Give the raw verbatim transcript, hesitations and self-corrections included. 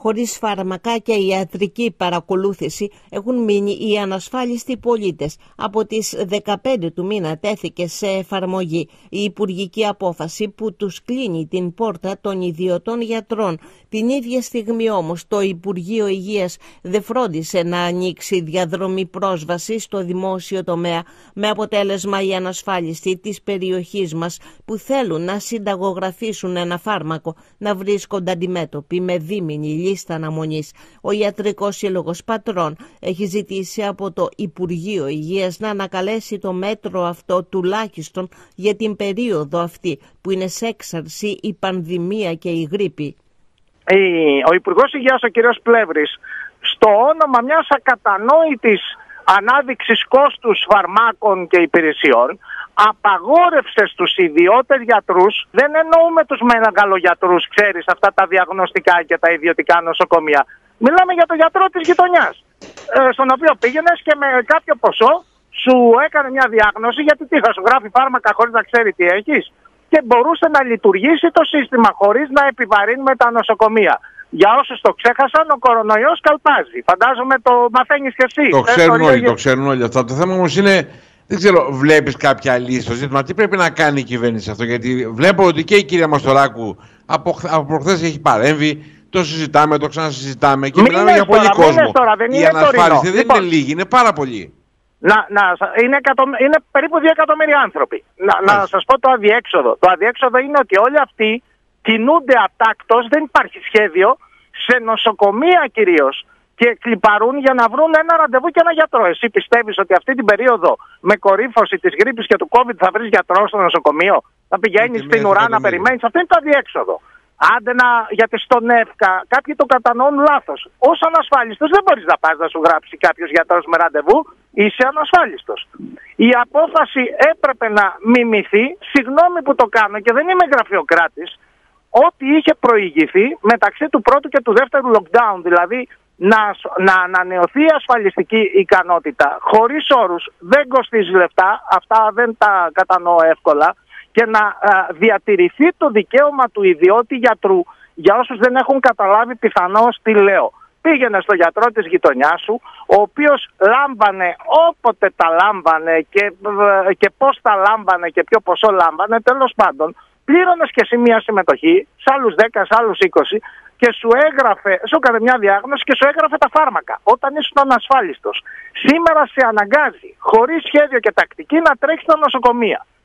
Χωρίς φάρμακα και ιατρική παρακολούθηση έχουν μείνει οι ανασφάλιστοι πολίτες. Από τις δεκαπέντε του μήνα τέθηκε σε εφαρμογή η υπουργική απόφαση που τους κλείνει την πόρτα των ιδιωτών γιατρών. Την ίδια στιγμή όμως το Υπουργείο Υγείας δεν φρόντισε να ανοίξει διαδρομή πρόσβαση στο δημόσιο τομέα, με αποτέλεσμα οι ανασφάλιστοι της περιοχής μας που θέλουν να συνταγογραφήσουν ένα φάρμακο να βρίσκονται αντιμέτωποι με δίμηνη λίστα αναμονής. Ο Ιατρικός Σύλλογος Πατρών έχει ζητήσει από το Υπουργείο Υγείας να ανακαλέσει το μέτρο αυτό τουλάχιστον για την περίοδο αυτή που είναι σε έξαρση η πανδημία και η γρίπη. Ο Υπουργός Υγείας, ο κ. Πλεύρης, στο όνομα μιας ακατανόητης ανάδειξης κόστους φαρμάκων και υπηρεσιών, απαγόρευσε στους ιδιώτες γιατρούς, δεν εννοούμε τους μεγαλογιατρούς, ξέρεις, αυτά τα διαγνωστικά και τα ιδιωτικά νοσοκομεία. Μιλάμε για τον γιατρό της γειτονιάς, στον οποίο πήγαινες και με κάποιο ποσό σου έκανε μια διάγνωση, γιατί τι θα σου γράφει φάρμακα χωρίς να ξέρει τι έχεις, και μπορούσε να λειτουργήσει το σύστημα χωρίς να επιβαρύνουμε τα νοσοκομεία. Για όσους το ξέχασαν, ο κορονοϊός καλπάζει. Φαντάζομαι το μαθαίνεις και εσύ. Το ξέρουν όλοι, το ξέρουν όλοι αυτά. Το θέμα όμως είναι, δεν ξέρω, βλέπεις κάποια λύση στο ζήτημα. Τι πρέπει να κάνει η κυβέρνηση αυτό? Γιατί βλέπω ότι και η κυρία Μαστοράκου από, από προχθές έχει παρέμβει. Το συζητάμε, το ξανασυζητάμε και μην μιλάμε για πολύ τώρα, κόσμο. Τώρα, δεν η ανασφάλιση δεν λοιπόν, είναι λίγη, είναι πάρα πολλοί. Να, να, είναι, εκατο, είναι περίπου δύο εκατομμύρια άνθρωποι. Να, να σας πω το αδιέξοδο. Το αδιέξοδο είναι ότι όλοι αυτοί κινούνται ατάκτως, δεν υπάρχει σχέδιο, σε νοσοκομεία κυρίως, και κλιπαρούν για να βρουν ένα ραντεβού και ένα γιατρό. Εσύ πιστεύεις ότι αυτή την περίοδο με κορύφωση της γρίπης και του COVID θα βρεις γιατρό στο νοσοκομείο? Θα πηγαίνεις στην ουρά να περιμένεις? Αυτό είναι το αδιέξοδο. Άντε να, γιατί στον ΕΦΚΑ κάποιοι το κατανοούν λάθος. Ως ανασφάλιστος δεν μπορείς να πας να σου γράψει κάποιος γιατρός με ραντεβού, είσαι ανασφάλιστος. Η απόφαση έπρεπε να μιμηθεί, συγγνώμη που το κάνω και δεν είμαι γραφειοκράτης, ό,τι είχε προηγηθεί μεταξύ του πρώτου και του δεύτερου lockdown, δηλαδή να, να ανανεωθεί η ασφαλιστική ικανότητα χωρίς όρους, δεν κοστίζει λεφτά, αυτά δεν τα κατανοώ εύκολα, και να α, διατηρηθεί το δικαίωμα του ιδιώτη γιατρού. Για όσους δεν έχουν καταλάβει πιθανώς τι λέω, πήγαινε στο γιατρό της γειτονιάς σου, ο οποίος λάμπανε όποτε τα λάμπανε και, και πώς τα λάμπανε και ποιο ποσό λάμπανε, τέλος πάντων, πλήρωνες και εσύ μια συμμετοχή, σε άλλους δέκα, σε άλλους είκοσι, και σου έγραφε, σου έκανε μια διάγνωση και σου έγραφε τα φάρμακα όταν ήσουν ανασφάλιστος. Σήμερα σε αναγκάζει, χωρίς σχέδιο και τακτική, να τρέξεις στα νοσοκομεία.